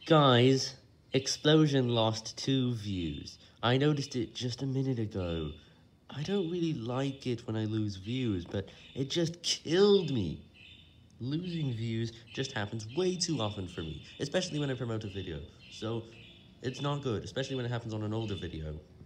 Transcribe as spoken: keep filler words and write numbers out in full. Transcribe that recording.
Guys, Explosion lost two views. I noticed it just a minute ago. I don't really like it when I lose views, but it just killed me. Losing views just happens way too often for me, especially when I promote a video. So, it's not good, especially when it happens on an older video.